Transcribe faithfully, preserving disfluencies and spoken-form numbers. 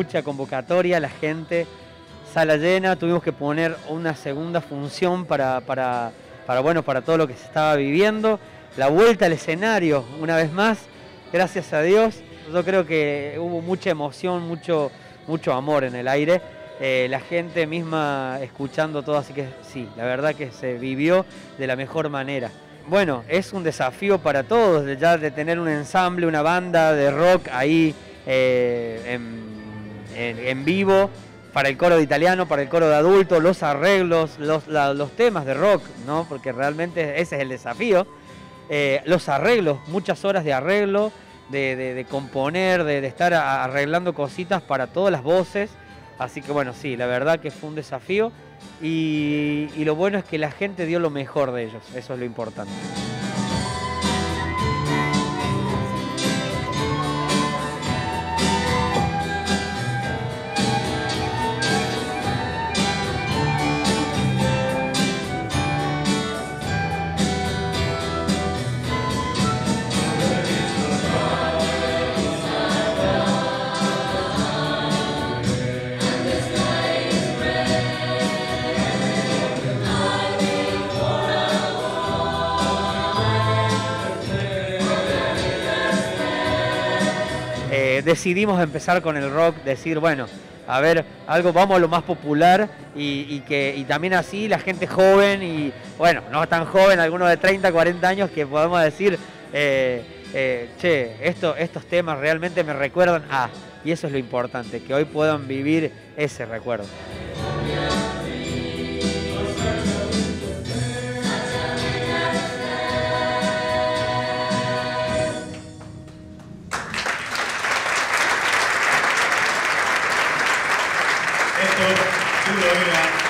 mucha convocatoria, la gente, sala llena, tuvimos que poner una segunda función para, para, para, bueno, para todo lo que se estaba viviendo. La vuelta al escenario, una vez más, gracias a Dios. Yo creo que hubo mucha emoción, mucho, mucho amor en el aire. Eh, la gente misma escuchando todo, así que sí, la verdad que se vivió de la mejor manera. Bueno, es un desafío para todos, ya de tener un ensamble, una banda de rock ahí eh, en, en, en vivo, para el coro de italiano, para el coro de adultos, los arreglos, los, la, los temas de rock, ¿no? Porque realmente ese es el desafío. Eh, los arreglos, muchas horas de arreglo, de, de, de componer, de, de estar arreglando cositas para todas las voces. Así que bueno, sí, la verdad que fue un desafío y, y lo bueno es que la gente dio lo mejor de ellos, eso es lo importante. Eh, decidimos empezar con el rock, decir, bueno, a ver, algo, vamos a lo más popular y, y, que, y también así la gente joven y, bueno, no tan joven, algunos de treinta, cuarenta años, que podemos decir, eh, eh, che, esto, estos temas realmente me recuerdan a, y eso es lo importante, que hoy puedan vivir ese recuerdo. Esto, sin duda,